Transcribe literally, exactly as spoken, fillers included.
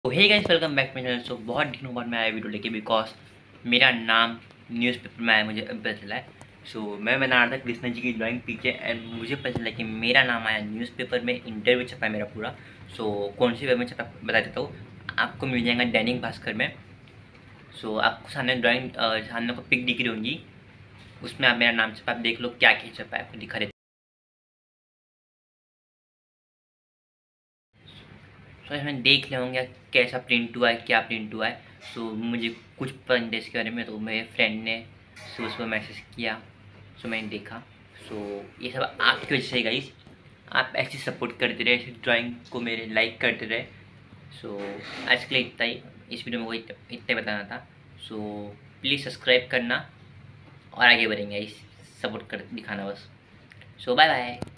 तो hey guys, welcome back my channel. So बहुत दिनों बाद मैं आया वीडियो लेके, बिकॉज मेरा नाम न्यूज़पेपर में आया, मुझे अब पता चला है। सो so, मैं बना रहा था कृष्णा जी की ड्राइंग पीछे, एंड मुझे पता चला कि मेरा नाम आया न्यूज़पेपर में। इंटरव्यू छपा है मेरा पूरा। सो so, कौन सी वेब में छपा बता देता हूँ, आपको मिल जाएगा दैनिक भास्कर में। सो so, आपको सामने ड्राइंग सामने को पिक दिख रही होंगी, उसमें आप मेरा नाम छपा, आप देख लो क्या क्या छपा है, आपको दिखा देता। सो इसमें देख ले होंगे कैसा प्रिंट हुआ है, क्या प्रिंट हुआ है। सो मुझे कुछ पता नहीं था इसके बारे में, तो मेरे फ्रेंड ने सो उस पर मैसेज किया। सो मैंने देखा। सो ये सब आपकी वजह से गाइस, आप ऐसे सपोर्ट करते रहे, ऐसे ड्राइंग को मेरे लाइक करते रहे। सो आज के लिए इतना ही, इस वीडियो में वो इतना इतना ही बताना था। सो प्लीज़ सब्सक्राइब करना और आगे बढ़ेंगे, इस सपोर्ट कर दिखाना बस। So bye bye.